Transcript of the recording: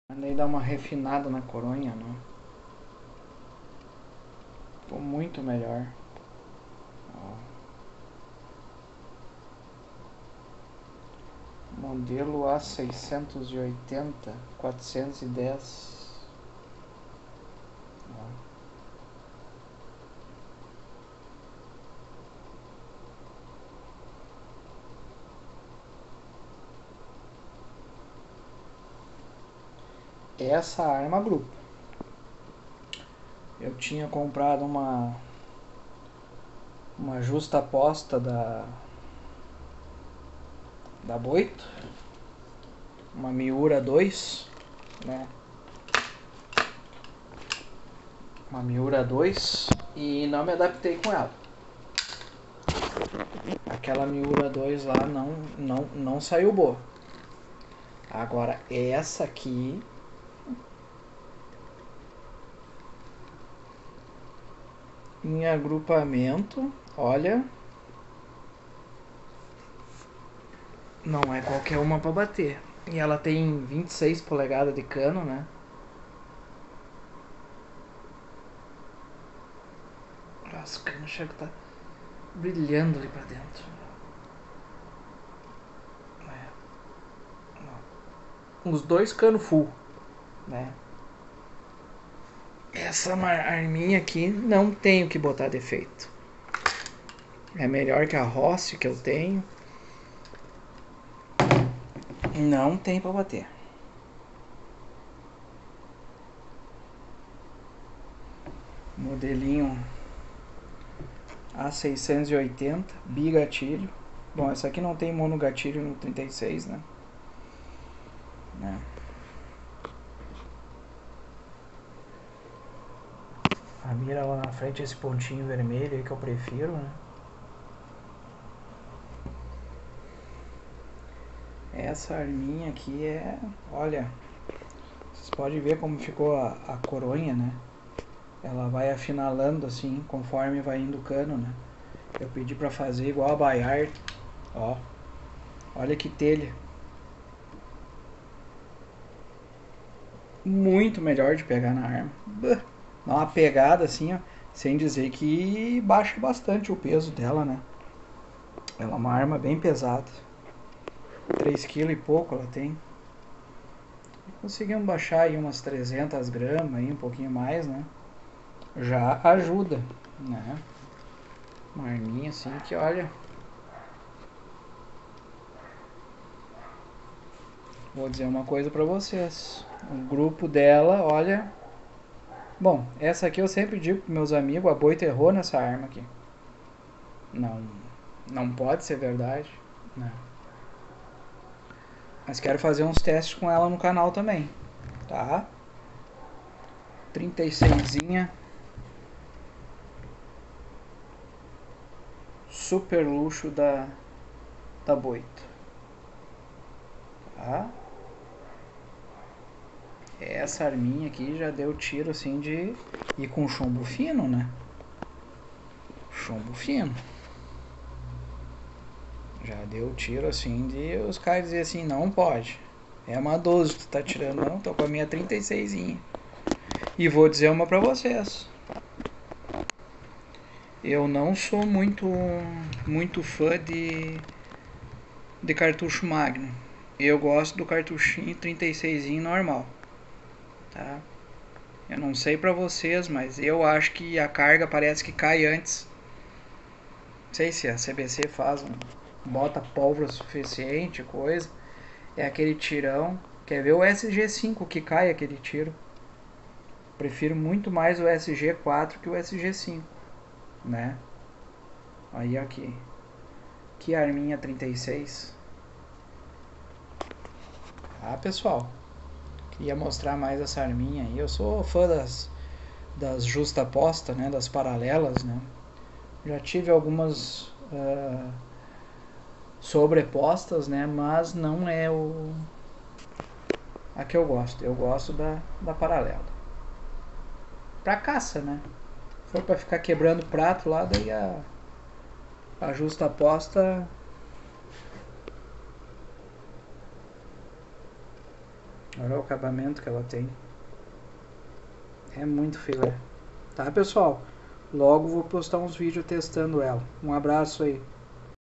Andei dar uma refinada na coronha, né? Ficou muito melhor. Ó. Modelo A680 410. Ó. Essa arma grupo. Eu tinha comprado uma justa aposta da Boito, uma Miura 2, né? Uma Miura 2 e não me adaptei com ela. Aquela Miura 2 lá não saiu boa. Agora essa aqui em agrupamento, olha, não é qualquer uma pra bater. E ela tem 26 polegadas de cano, né? As canas chega que tá brilhando ali pra dentro. Os dois canos full, né? Essa arminha aqui não tenho que botar defeito. É melhor que a Rossi que eu tenho. Não tem pra bater. Modelinho A680, bigatilho. Bom, essa aqui não tem monogatilho no 36, né? A mira lá na frente, esse pontinho vermelho aí que eu prefiro, né? Essa arminha aqui é... Olha, vocês podem ver como ficou a coronha, né? Ela vai afinalando assim, conforme vai indo o cano, né? Eu pedi pra fazer igual a Bayard. Ó, olha que telha. Muito melhor de pegar na arma. Dá uma pegada assim, ó. Sem dizer que baixa bastante o peso dela, né? Ela é uma arma bem pesada. 3 kg e pouco ela tem. Conseguimos baixar aí umas 300 gramas, aí, um pouquinho mais, né? Já ajuda, né? Uma arminha assim que, olha... Vou dizer uma coisa pra vocês. O grupo dela, olha... Bom, essa aqui eu sempre digo pros meus amigos, a Boito errou nessa arma aqui. Não pode ser verdade, né? Mas quero fazer uns testes com ela no canal também, tá? 36zinha. Super luxo da Boito. Tá? Essa arminha aqui já deu tiro assim de... E com chumbo fino, né? Chumbo fino. Já deu tiro assim de... Os caras diziam assim, não pode. É uma 12 que tu tá tirando. Não, tô com a minha 36zinha. E vou dizer uma pra vocês. Eu não sou muito fã de cartucho Magnum. Eu gosto do cartuchinho 36zinho normal. Tá? Eu não sei pra vocês, mas eu acho que a carga parece que cai antes. Não sei se a CBC bota pólvora suficiente, coisa. É aquele tirão. Quer ver o SG5 que cai aquele tiro? Prefiro muito mais o SG4 que o SG5, né? Aí aqui. Que arminha 36. Ah, pessoal. Queria mostrar mais essa arminha aí. Eu sou fã das justa-posta, né? Das paralelas, né? Já tive algumas sobrepostas, né? Mas não é a que eu gosto. Eu gosto da paralela. Pra caça, né? Se for pra ficar quebrando prato lá, daí a justa-posta Olha o acabamento que ela tem. É muito filé. Tá, pessoal? Logo vou postar uns vídeos testando ela. Um abraço aí.